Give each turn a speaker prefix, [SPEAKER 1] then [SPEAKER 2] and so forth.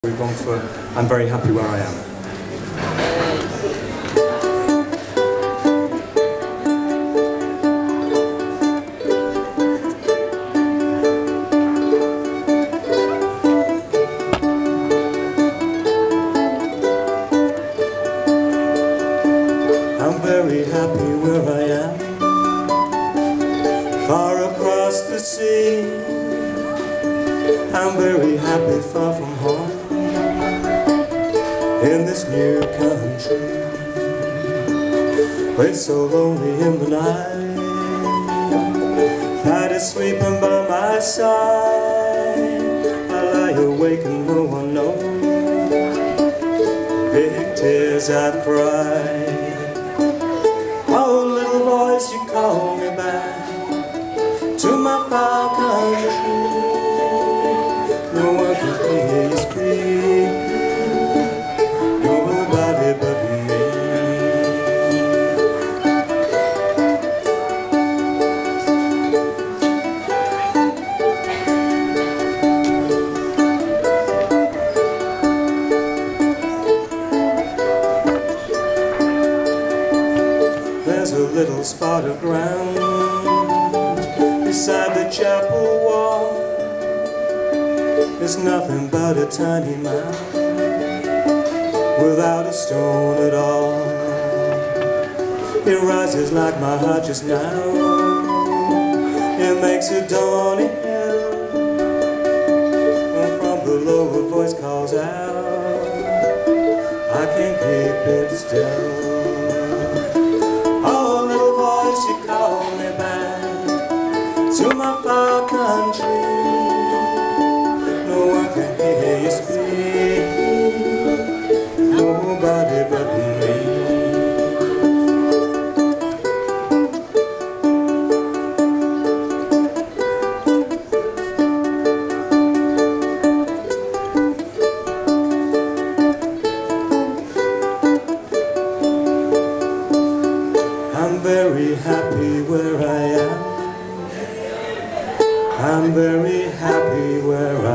[SPEAKER 1] We've gone for I'm very happy where I am. I'm very happy where I am, far across the sea. I'm very happy far from home, in this new country. It's so lonely in the night that is sleeping by my side. I lie awake and no one knows big tears I've cried. Oh, little voice, you call me back to my far country. No one can hear you speak, nobody but me. There's a little spot of ground beside the chapel wall. It's nothing but a tiny mound without a stone at all. It rises like my heart just now. It makes a dawning hell, and from below a voice calls out, I can't keep it still. Oh, little voice, you call me back to my far country. No one can hear you speak, nobody but me. I'm very happy where I am. I'm very happy where I am.